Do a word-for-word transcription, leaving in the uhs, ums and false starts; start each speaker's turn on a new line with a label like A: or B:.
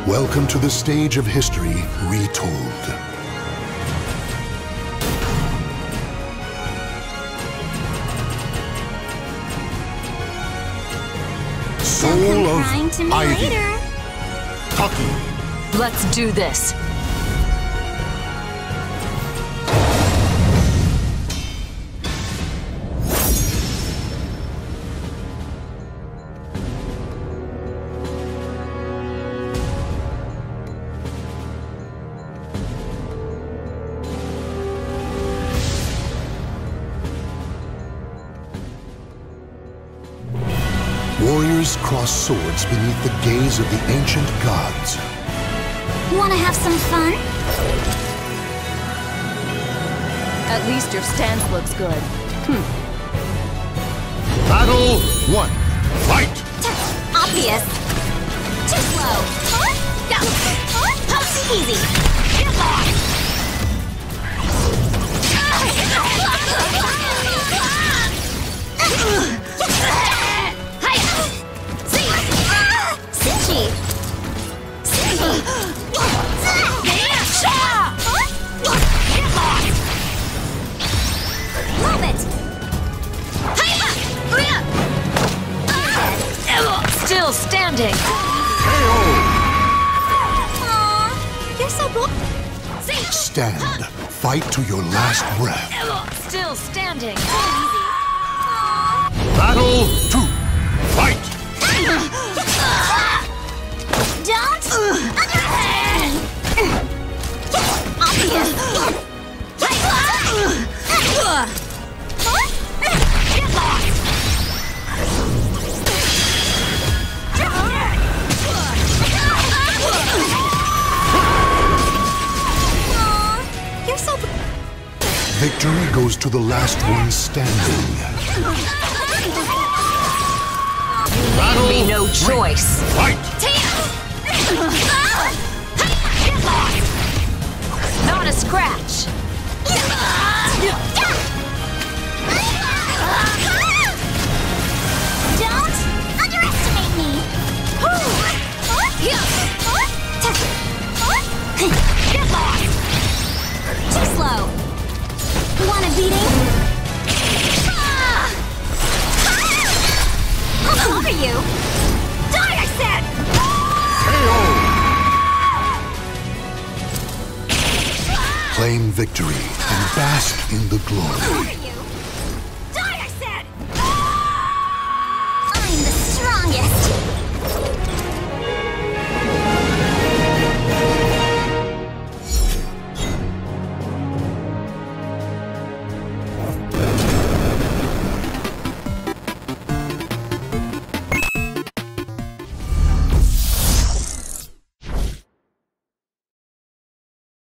A: Welcome to the stage of history retold. Soul of
B: crying to me
A: Ivy.
B: later.
A: Taki.
C: Let's do this.
A: Warriors cross swords beneath the gaze of the ancient gods.
B: Wanna have some fun?
C: At least your stance looks good. Hmm.
A: Battle one. Fight!
B: Obvious. Too slow. Huh? Go. Huh? Easy. Get lost. Sinchi. Sinchi. Love it.
C: Still standing.
B: Aww, you're so bold.
A: Stand. Fight to your last breath.
C: Still standing.
A: Battle two. Fight!
B: Don't understand. Obvious. Get lost. Aww, you're so.
A: Victory goes to the last one standing.
C: Leave me no choice.
A: Fight!
C: Not a scratch.
B: Don't underestimate me. Get lost. Too slow. Want a beating? I'll cover you. Die, I said.
A: Claim victory and bask in the glory.